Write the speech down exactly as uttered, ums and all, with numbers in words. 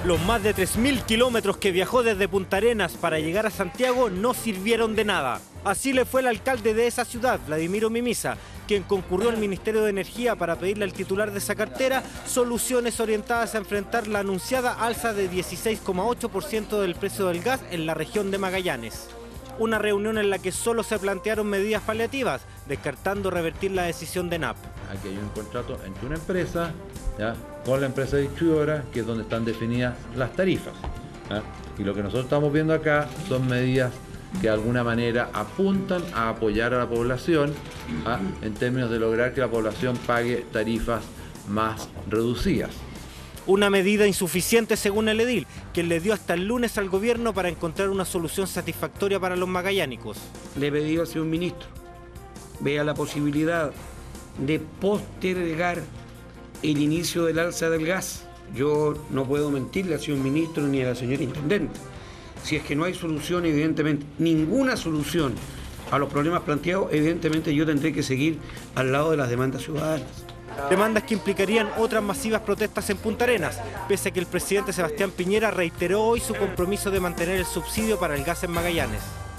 Los más de tres mil kilómetros que viajó desde Punta Arenas para llegar a Santiago no sirvieron de nada. Así le fue al alcalde de esa ciudad, Vladimiro Mimisa, quien concurrió al Ministerio de Energía para pedirle al titular de esa cartera soluciones orientadas a enfrentar la anunciada alza de dieciséis coma ocho por ciento del precio del gas en la región de Magallanes. Una reunión en la que solo se plantearon medidas paliativas, descartando revertir la decisión de N A P. Aquí hay un contrato entre una empresa, ¿ya?, con la empresa distribuidora, que es donde están definidas las tarifas, ¿ya? Y lo que nosotros estamos viendo acá son medidas que de alguna manera apuntan a apoyar a la población, ¿ya?, en términos de lograr que la población pague tarifas más reducidas. Una medida insuficiente según el edil, quien le dio hasta el lunes al gobierno para encontrar una solución satisfactoria para los magallánicos. Le he pedido al señor ministro, vea la posibilidad de postergar el inicio del alza del gas. Yo no puedo mentirle al señor ministro ni a la señora intendente. Si es que no hay solución, evidentemente, ninguna solución a los problemas planteados, evidentemente yo tendré que seguir al lado de las demandas ciudadanas. Demandas que implicarían otras masivas protestas en Punta Arenas, pese a que el presidente Sebastián Piñera reiteró hoy su compromiso de mantener el subsidio para el gas en Magallanes.